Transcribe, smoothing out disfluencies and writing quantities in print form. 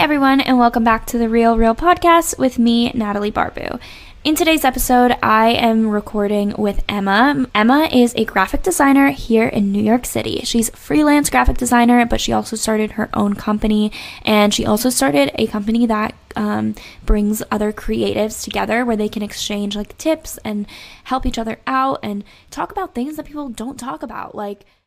everyone, and welcome back to the Real Podcast with me, Natalie Barbu. In today's episode, I am recording with Emma. Emma is a graphic designer here in New York City. She's a freelance graphic designer, but she also started her own company, and she also started a company that brings other creatives together where they can exchange like tips and help each other out and talk about things that people don't talk about, like